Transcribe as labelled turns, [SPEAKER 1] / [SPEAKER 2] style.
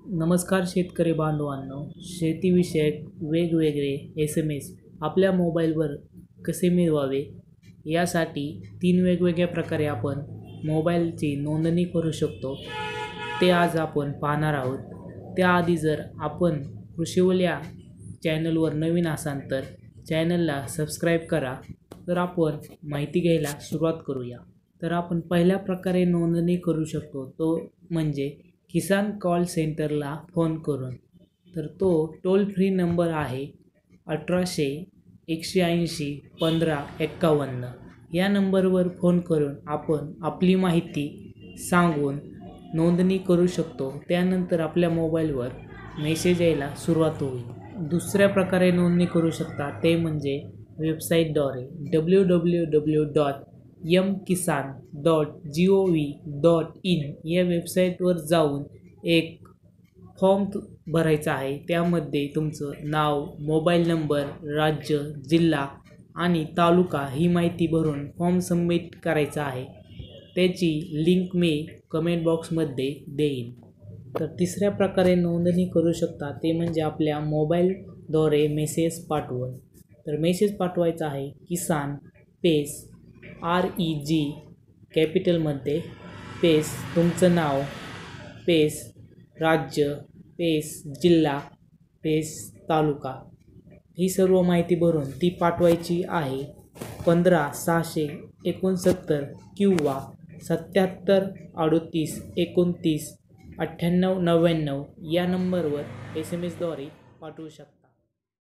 [SPEAKER 1] नमस्कार शेतकरी बांधवांनो, शेतीविषयक वेगवेगळे SMS आपल्या मोबाईलवर कसे मिळवावे यासाठी 3 वेगवेगळ्या प्रकारे आपण मोबाईलची नोंदणी करू शकतो, ते आज आपण पाहणार आहोत. त्याआधी जर आपण कृषीवल या चॅनलवर नवीन असाल तर चॅनलला सबस्क्राईब करा. तर आपण माहिती घ्यायला सुरुवात करूया. तर आपण पहिल्या प्रकारे नोंदणी करू शकतो तो म्हणजे किसान कॉल सेंटरला फोन करून. तर तो टोल फ्री नंबर आहे 1800-180-1551. या नंबरवर फोन करून आपण आपली माहिती सांगून नोंदणी करू शकतो. त्यानंतर आपल्या मोबाईलवर मेसेज यायला सुरुवात होईल. दुसऱ्या प्रकारे नोंदणी करू शकता ते म्हणजे वेबसाईटद्वारे www.mkisan.gov.in या वेबसाईटवर जाऊन एक फॉर्म भरायचा आहे. त्यामध्ये तुमचं नाव, मोबाईल नंबर, राज्य, जिल्हा आणि तालुका ही माहिती भरून फॉर्म सबमिट करायचा आहे. त्याची लिंक मी कमेंट बॉक्समध्ये देईन. तर तिसऱ्या प्रकारे नोंदणी करू शकता ते म्हणजे आपल्या मोबाईलद्वारे मेसेज पाठवून. तर मेसेज पाठवायचा आहे किसान पेस REG कॅपिटलमध्ये पेस तुमचं नाव पेस राज्य पेस जिल्हा पेस तालुका ही सर्व माहिती भरून ती पाठवायची आहे. 15669 किंवा 7738299899 या नंबरवर SMS द्वारे पाठवू शकता.